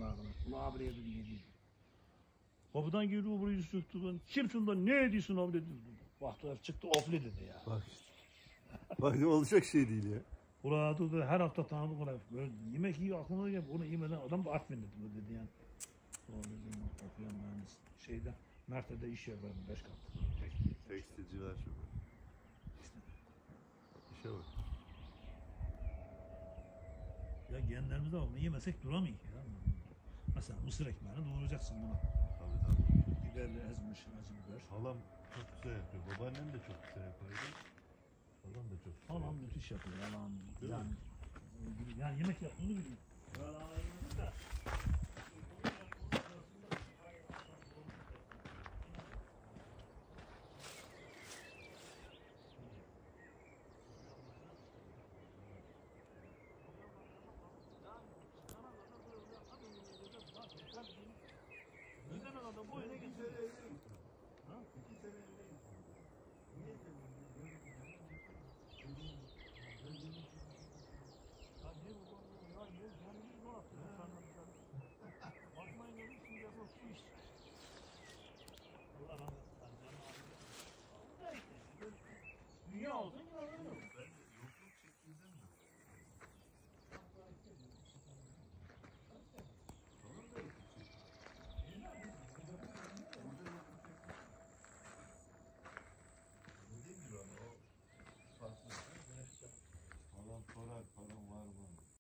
Ula abi dedi dedi. Kapıdan girdi burayı söktü. Kimsin da ne ediyorsun abi dedi. Baktılar çıktı ofli dedi ya. Bak işte. Bak ne olacak şey değil ya. Burada da her hafta tanıdık ona. Böyle yemek yiyor aklına geliyor. Onu yemeden adam da Artvin dedi yani. O bizim okuyan mühendis şeyde Mert'te iş yapıyorum 5 kat. Tekstilciler şu. İşte. İşe bak. Ya genlerimizde var. Bunu yemesek duramayız ya. Mesela mısır ekmeğini doğrayacaksın buna. Tabii tabii. Biberle ezmiş acı biber. Halam çok güzel yapıyor. Babaannem de çok güzel yapıyor. Halam da çok güzel Halam yapıyor. müthiş yapıyor. Halam Değil yani. Yani yemek yaptığını biliyor. Neden adam bu öne geçiyor? Ha? 2 sene